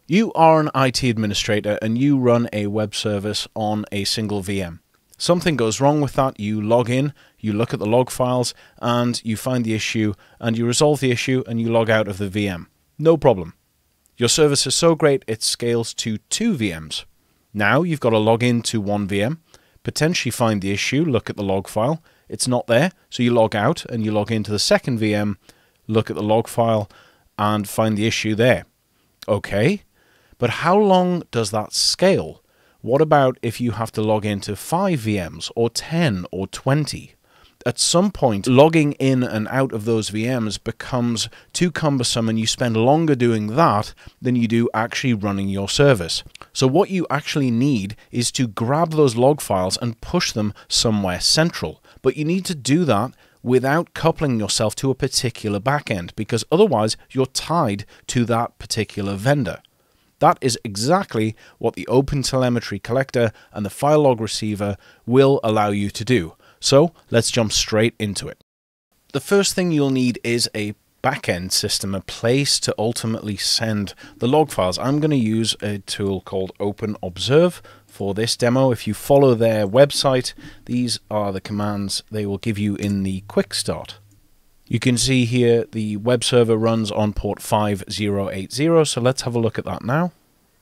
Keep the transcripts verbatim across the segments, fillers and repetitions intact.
You are an I T administrator and you run a web service on a single V M. Something goes wrong with that, you log in, you look at the log files, and you find the issue, and you resolve the issue, and you log out of the V M. No problem. Your service is so great it scales to two V Ms. Now you've got to log into one V M, potentially find the issue, look at the log file. It's not there, so you log out and you log into the second V M, look at the log file, and find the issue there. Okay. But how long does that scale? What about if you have to log into five V Ms or ten or twenty? At some point, logging in and out of those V Ms becomes too cumbersome and you spend longer doing that than you do actually running your service. So what you actually need is to grab those log files and push them somewhere central. But you need to do that without coupling yourself to a particular backend, because otherwise you're tied to that particular vendor. That is exactly what the OpenTelemetry collector and the file log receiver will allow you to do. So let's jump straight into it. The first thing you'll need is a backend system, a place to ultimately send the log files. I'm going to use a tool called OpenObserve for this demo. If you follow their website, these are the commands they will give you in the quick start. You can see here the web server runs on port five zero eight zero, so let's have a look at that now.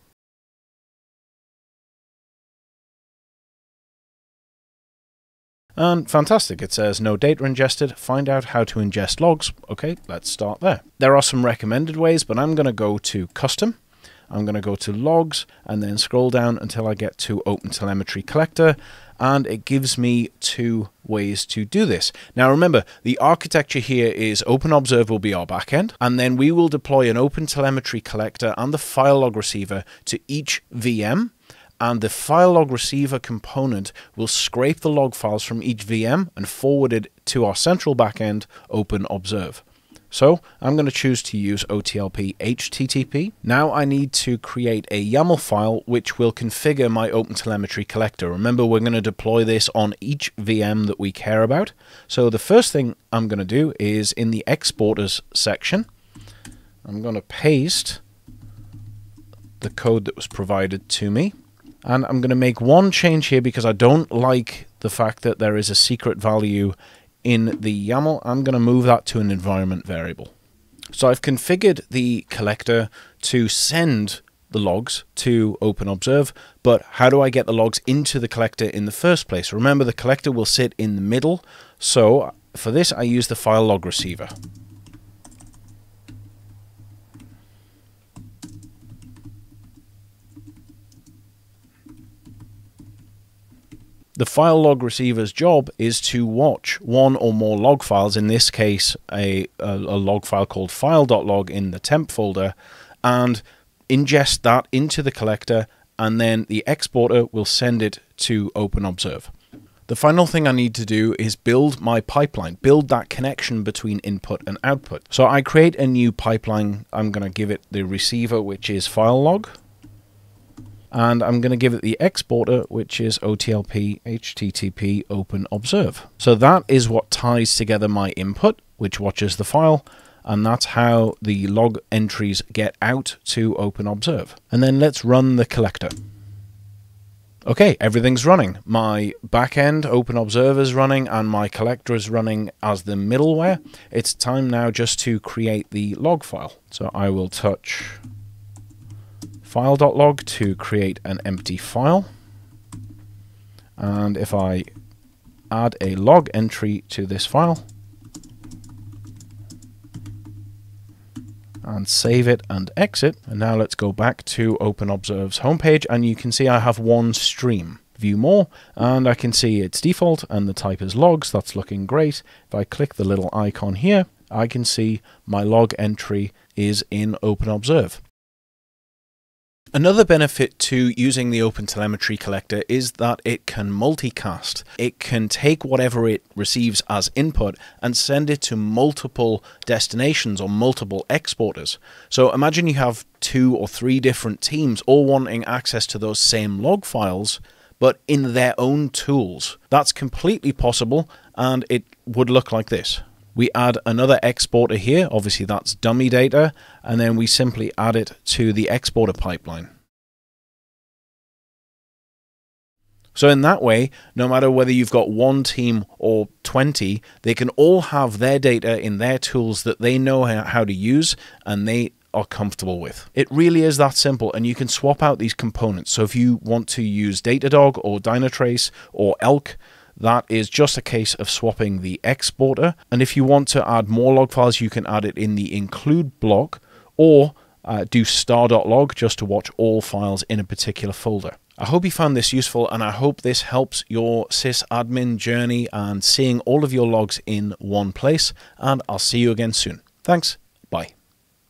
And fantastic, it says no data ingested, find out how to ingest logs. Okay, let's start there. There are some recommended ways, but I'm going to go to custom. I'm going to go to logs and then scroll down until I get to OpenTelemetry collector, and it gives me two ways to do this. Now remember, the architecture here is OpenObserve will be our backend, and then we will deploy an OpenTelemetry collector and the file log receiver to each V M, and the file log receiver component will scrape the log files from each V M and forward it to our central backend, OpenObserve. So I'm going to choose to use O T L P H T T P. Now I need to create a YAML file which will configure my OpenTelemetry collector. Remember, we're going to deploy this on each V M that we care about. So the first thing I'm going to do is in the exporters section, I'm going to paste the code that was provided to me. And I'm going to make one change here because I don't like the fact that there is a secret value in the YAML. I'm going to move that to an environment variable. So I've configured the collector to send the logs to OpenObserve, but how do I get the logs into the collector in the first place? Remember, the collector will sit in the middle, so for this I use the file log receiver. The file log receiver's job is to watch one or more log files, in this case a, a, a log file called file.log in the temp folder, and ingest that into the collector, and then the exporter will send it to OpenObserve. The final thing I need to do is build my pipeline, build that connection between input and output. So I create a new pipeline. I'm going to give it the receiver, which is file log. And I'm going to give it the exporter, which is O T L P H T T P OpenObserve. So that is what ties together my input, which watches the file, and that's how the log entries get out to OpenObserve. And then let's run the collector. Okay, everything's running. My backend OpenObserve is running, and my collector is running as the middleware. It's time now just to create the log file. So I will touch file.log to create an empty file, and if I add a log entry to this file and save it and exit, and now let's go back to OpenObserve's homepage, and you can see I have one stream. View more, and I can see it's default and the type is logs. That's looking great. If I click the little icon here, I can see my log entry is in OpenObserve. Another benefit to using the OpenTelemetry collector is that it can multicast. It can take whatever it receives as input and send it to multiple destinations or multiple exporters. So imagine you have two or three different teams all wanting access to those same log files, but in their own tools. That's completely possible, and it would look like this. We add another exporter here, obviously that's dummy data, and then we simply add it to the exporter pipeline. So in that way, no matter whether you've got one team or twenty, they can all have their data in their tools that they know how to use and they are comfortable with. It really is that simple, and you can swap out these components. So if you want to use Datadog or Dynatrace or Elk, that is just a case of swapping the exporter. And if you want to add more log files, you can add it in the include block, or uh, do star.log just to watch all files in a particular folder. I hope you found this useful, and I hope this helps your sysadmin journey and seeing all of your logs in one place, and I'll see you again soon. Thanks.